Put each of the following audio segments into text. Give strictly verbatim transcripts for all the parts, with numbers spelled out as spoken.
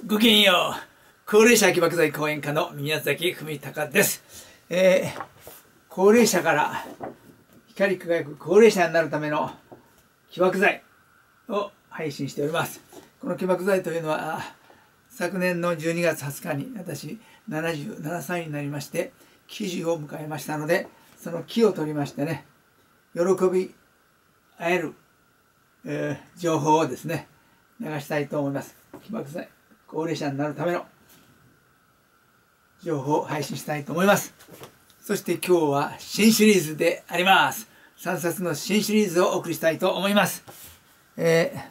ごきげんよう。高齢者起爆剤講演家の宮崎文隆です。えー、高齢者から光り輝く高齢者になるための起爆剤を配信しております。この起爆剤というのは、昨年のじゅうにがつはつかに私ななじゅうななさいになりまして、喜寿を迎えましたので、その喜を取りましてね、喜び合える、えー、情報をですね、流したいと思います。起爆剤、高齢者になるための情報を配信したいと思います。そして今日は新シリーズであります。さんさつの新シリーズをお送りしたいと思います。えー、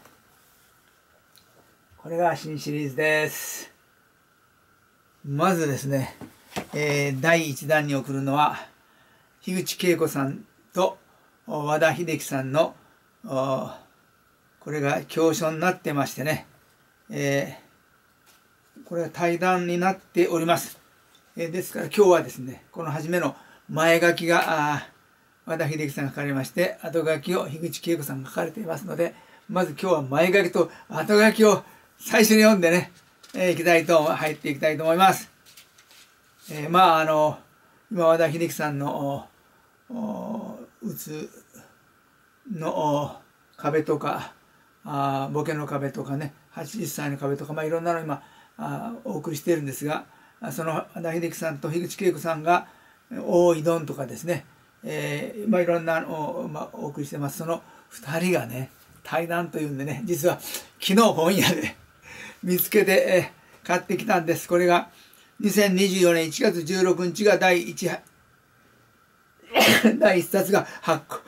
これが新シリーズです。まずですね、えー、だいいちだんに送るのは、樋口恵子さんと和田秀樹さんの、これが教書になってましてね、えー、これは対談になっております。えー、ですから今日はですね、この初めの前書きが和田秀樹さんが書かれまして、後書きを樋口恵子さんが書かれていますので、まず今日は前書きと後書きを最初に読んでね、えー、いきたいと、入っていきたいと思います。えー、まああの、今和田秀樹さんのうつの壁とか、あボケの壁とかね、はちじゅっさいの壁とか、まあ、いろんなの今あお送りしているんですが、その和田秀樹さんと樋口恵子さんが「大井どん」とかですね、えーまあ、いろんなのを、まあ、お送りしてます。そのふたりがね、対談というんでね、実は昨日本屋で見つけて、えー、買ってきたんです。これがにせんにじゅうよねんいちがつじゅうろくにちが第一第一冊が発行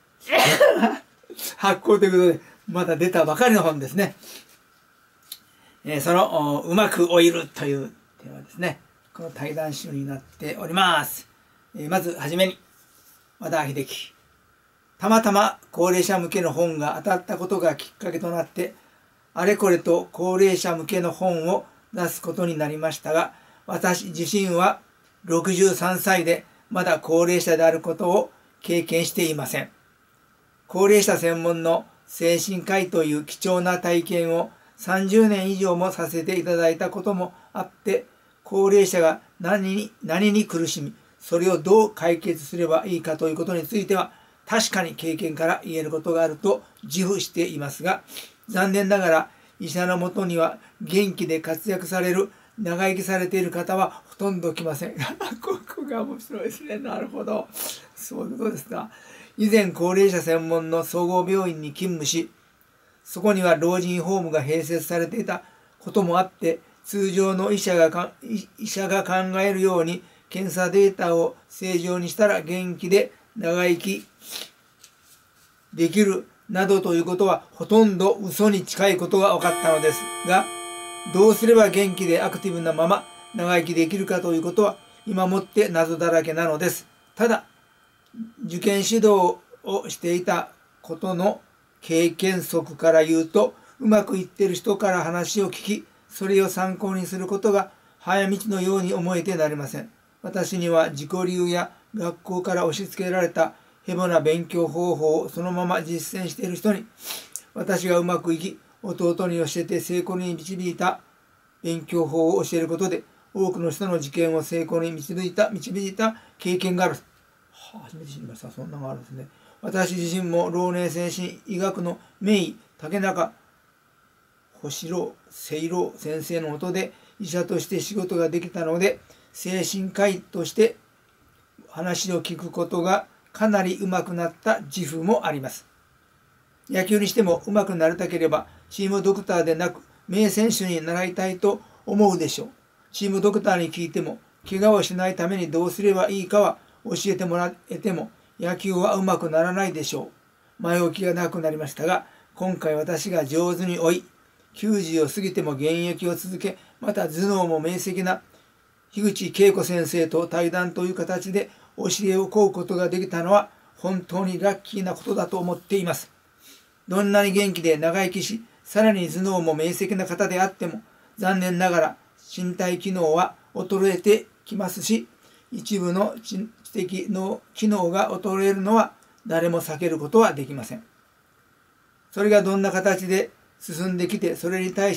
発行ということで、まだ出たばかりの本ですね。えー、そのうまく老いるというテーマですね。この対談集になっております。えー、まずはじめに、和田秀樹。たまたま高齢者向けの本が当たったことがきっかけとなって、あれこれと高齢者向けの本を出すことになりましたが、私自身はろくじゅうさんさいでまだ高齢者であることを経験していません。高齢者専門の精神科医という貴重な体験をさんじゅうねん以上もさせていただいたこともあって、高齢者が何に、何に苦しみ、それをどう解決すればいいかということについては、確かに経験から言えることがあると自負していますが、残念ながら医者のもとには元気で活躍される、長生きされている方はほとんど来ません。ここが面白いですね。なるほど。そういうことですか。以前高齢者専門の総合病院に勤務し、そこには老人ホームが併設されていたこともあって、通常の医者がか医者が考えるように検査データを正常にしたら元気で長生きできるなどということはほとんど嘘に近いことが分かったのですが、どうすれば元気でアクティブなまま長生きできるかということは今もって謎だらけなのです。ただ、受験指導をしていたことの経験則から言うと、うまくいっている人から話を聞き、それを参考にすることが早道のように思えてなりません。私には自己流や学校から押し付けられたヘボな勉強方法をそのまま実践している人に、私がうまくいき、弟に教えて成功に導いた勉強法を教えることで、多くの人の受験を成功に導いた、導いた経験がある。はあ、初めて知りました。そんなのがあるんですね。私自身も老年精神医学の名医、竹中星郎、清郎先生の下で医者として仕事ができたので、精神科医として話を聞くことがかなり上手くなった自負もあります。野球にしても上手くなりたければ、チームドクターでなく名選手に習いたいと思うでしょう。チームドクターに聞いても、怪我をしないためにどうすればいいかは教えてもらえても、野球はうまくならないでしょう。前置きがなくなりましたが、今回私が上手に追い、きゅうじゅうを過ぎても現役を続け、また頭脳も明晰な樋口恵子先生と対談という形で教えを請うことができたのは本当にラッキーなことだと思っています。どんなに元気で長生きし、さらに頭脳も明晰な方であっても、残念ながら身体機能は衰えてきますし、一部の知的の機能が衰えるのは誰も避けることはできません。それがどんな形で進んできて、それに対し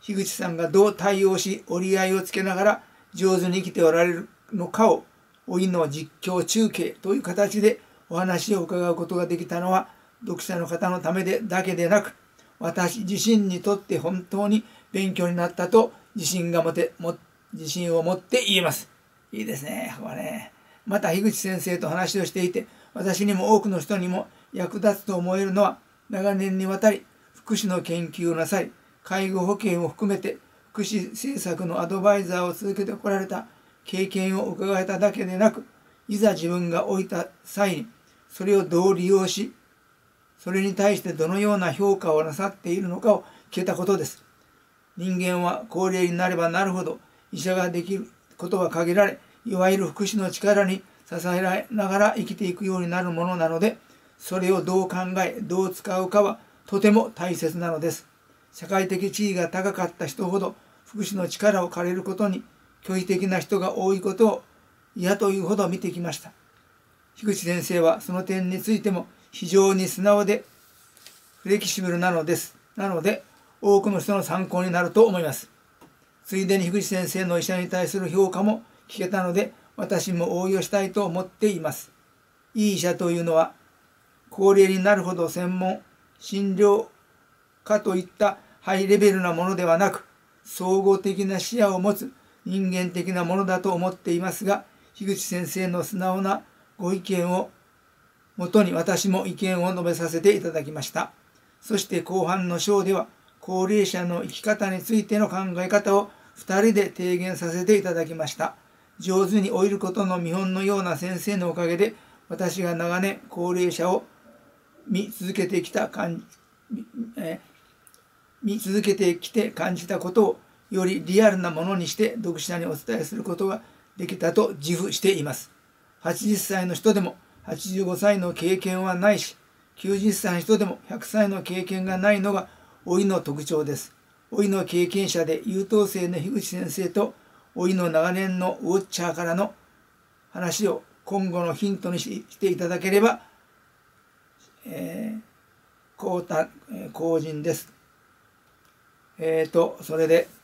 樋口さんがどう対応し折り合いをつけながら上手に生きておられるのかを老いの実況中継という形でお話を伺うことができたのは読者の方のためでだけでなく私自身にとって本当に勉強になったと自信が持ても自信を持って言えます。いいですね、ここはね。また樋口先生と話をしていて私にも多くの人にも役立つと思えるのは長年にわたり福祉の研究をなさり介護保険を含めて福祉政策のアドバイザーを続けてこられた経験を伺えただけでなくいざ自分が老いた際にそれをどう利用しそれに対してどのような評価をなさっているのかを聞けたことです。人間は高齢になればなるほど医者ができることは限られいわゆる福祉の力に支えられながら生きていくようになるものなのでそれをどう考えどう使うかはとても大切なのです。社会的地位が高かった人ほど福祉の力を借りることに拒否的な人が多いことを嫌というほど見てきました。樋口先生はその点についても非常に素直でフレキシブルなのです。なので多くの人の参考になると思います。ついでに樋口先生の医者に対する評価も聞けたので私も応用したいと思っています。いい医者というのは高齢になるほど専門診療科といったハイレベルなものではなく総合的な視野を持つ人間的なものだと思っていますが樋口先生の素直なご意見をもとに私も意見を述べさせていただきました。そして後半の章では高齢者の生き方についての考え方をふたりで提言させていただきました。上手に老いることの見本のような先生のおかげで私が長年高齢者を見続けてきた感じ、えー見続けてきて感じたことをよりリアルなものにして読者にお伝えすることができたと自負しています。はちじゅっさいの人でもはちじゅうごさいの経験はないし、きゅうじゅっさいの人でもひゃくさいの経験がないのが老いの特徴です。老いの経験者で優等生の樋口先生と老いの長年のウォッチャーからの話を今後のヒントにしていただければ、えー、幸田、えー、幸人です。えーと、それで、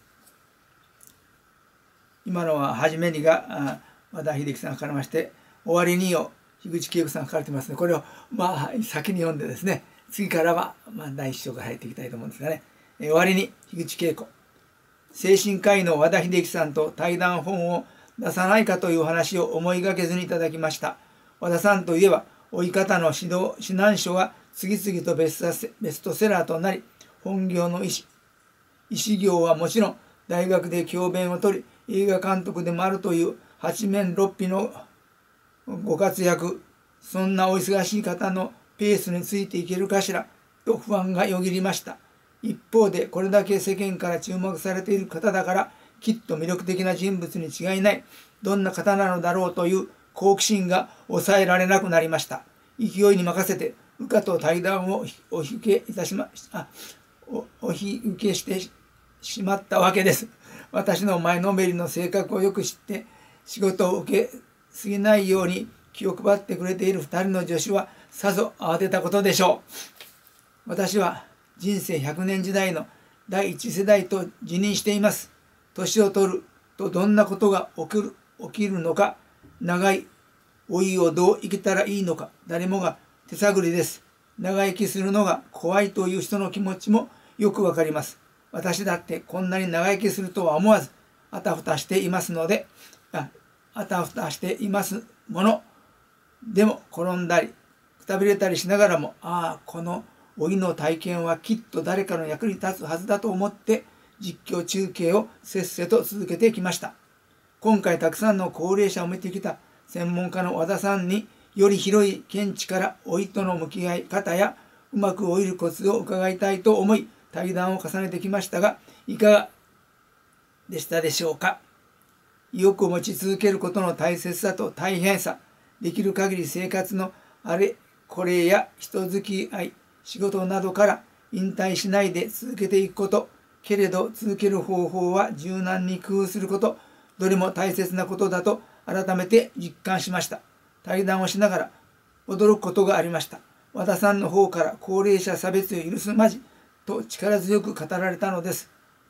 今のは初めにが和田秀樹さんが書かれまして、終わりにを樋口恵子さんが書かれてますので、これをまあ先に読んでですね、次からはまあ第一章から入っていきたいと思うんですがね、えー、終わりに樋口恵子、精神科医の和田秀樹さんと対談本を出さないかという話を思いがけずにいただきました。和田さんといえば、老い方の指導指南書が次々とベストセラーとなり、本業の医師、医師業はもちろん大学で教鞭を取り映画監督でもあるという八面六臂のご活躍、そんなお忙しい方のペースについていけるかしらと不安がよぎりました。一方でこれだけ世間から注目されている方だからきっと魅力的な人物に違いない、どんな方なのだろうという好奇心が抑えられなくなりました。勢いに任せて部下と対談をお引けいたしまあおお引受けしてしまったわけです。私の前のめりの性格をよく知って仕事を受けすぎないように気を配ってくれているふたりの助手はさぞ慌てたことでしょう。私は人生ひゃくねん時代の第一世代と自認しています。年を取るとどんなことが起きる、起きるのか、長い老いをどう生きたらいいのか、誰もが手探りです。長生きするのが怖いという人の気持ちもよくわかります。私だってこんなに長生きするとは思わずあたふたしていますので、あ、あたふたしていますもの。でも転んだりくたびれたりしながらも、ああこの老いの体験はきっと誰かの役に立つはずだと思って実況中継をせっせと続けてきました。今回たくさんの高齢者を見てきた専門家の和田さんにより広い見地から老いとの向き合い方やうまく老いるコツを伺いたいと思い対談を重ねてきましたが、いかがでしたでしょうか。意欲を持ち続けることの大切さと大変さ、できる限り生活のあれこれや人付き合い、仕事などから引退しないで続けていくこと、けれど続ける方法は柔軟に工夫すること、どれも大切なことだと改めて実感しました。対談をしながら驚くことがありました。和田さんの方から高齢者差別を許すまじと力強く語られたのです。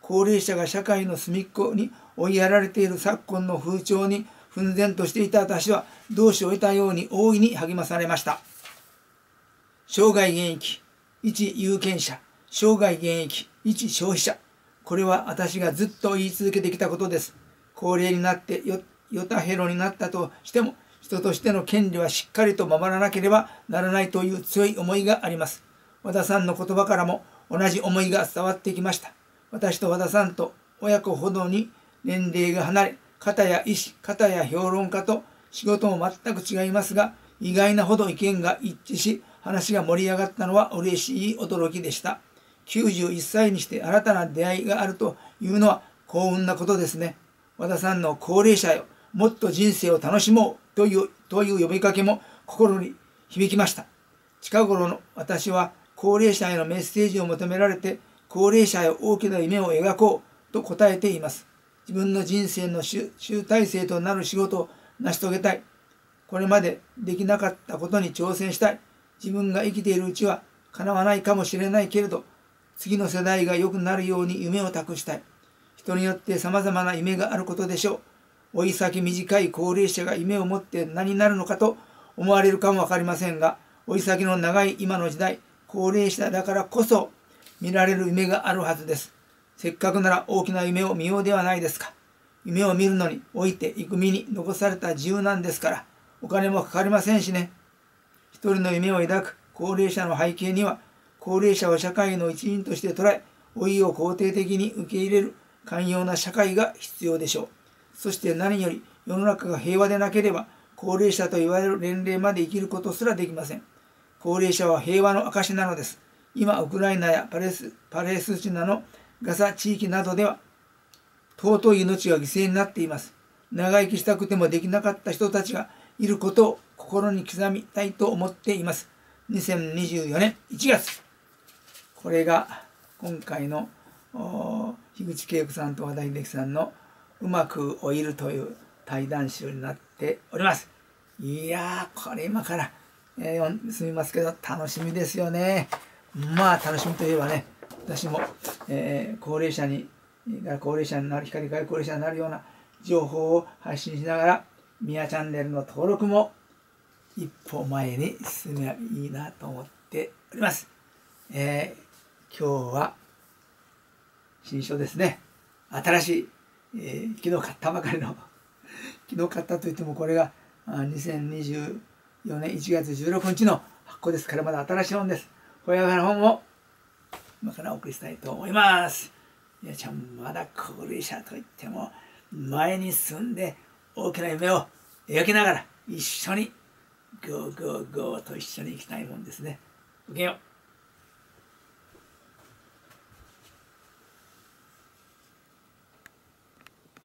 高齢者が社会の隅っこに追いやられている昨今の風潮に奮然としていた私は、同志を得たように大いに励まされました。生涯現役、一有権者、生涯現役、一消費者。これは私がずっと言い続けてきたことです。高齢になってよ、ヨタヘロになったとしても、人としての権利はしっかりと守らなければならないという強い思いがあります。和田さんの言葉からも同じ思いが伝わってきました。私と和田さんと親子ほどに年齢が離れ、片や医師、片や評論家と仕事も全く違いますが、意外なほど意見が一致し、話が盛り上がったのは嬉しい驚きでした。きゅうじゅういっさいにして新たな出会いがあるというのは幸運なことですね。和田さんの高齢者よ、もっと人生を楽しもうという、という呼びかけも心に響きました。近頃の私は高齢者へのメッセージを求められて、高齢者へ大きな夢を描こうと答えています。自分の人生の集大成となる仕事を成し遂げたい。これまでできなかったことに挑戦したい。自分が生きているうちは叶わないかもしれないけれど、次の世代が良くなるように夢を託したい。人によって様々な夢があることでしょう。老い先短い高齢者が夢を持って何になるのかと思われるかもわかりませんが、老い先の長い今の時代、高齢者だからこそ見られる夢があるはずです。せっかくなら大きな夢を見ようではないですか。夢を見るのに老いていく身に残された自由なんですから、お金もかかりませんしね。一人の夢を抱く高齢者の背景には、高齢者を社会の一員として捉え、老いを肯定的に受け入れる寛容な社会が必要でしょう。そして何より世の中が平和でなければ、高齢者と言われる年齢まで生きることすらできません。高齢者は平和の証なのです。今、ウクライナやパレス、パレスチナのガザ地域などでは、尊い命が犠牲になっています。長生きしたくてもできなかった人たちがいることを心に刻みたいと思っています。にせんにじゅうよねんいちがつ。これが今回の樋口恵子さんと和田秀樹さんのうまく老いるという対談集になっております。いやー、これ今から、えー、読みますけど楽しみですよね。まあ楽しみといえばね、私も、えー、高齢者に高齢者になる光高齢者になるような情報を発信しながら、ミヤチャンネルの登録も一歩前に進めばいいなと思っております。えー、今日は新書ですね。新しい、えー、昨日買ったばかりの昨日買ったといってもこれがにせんにじゅうよねんいちがつじゅうろくにちの発行ですから、まだ新しい本です。ほやがの本を今からお送りしたいと思います。みやちゃん、まだ高齢者といっても前に進んで大きな夢を描きながら一緒にゴーゴーゴーと一緒に行きたいもんですね。ごきげんよう。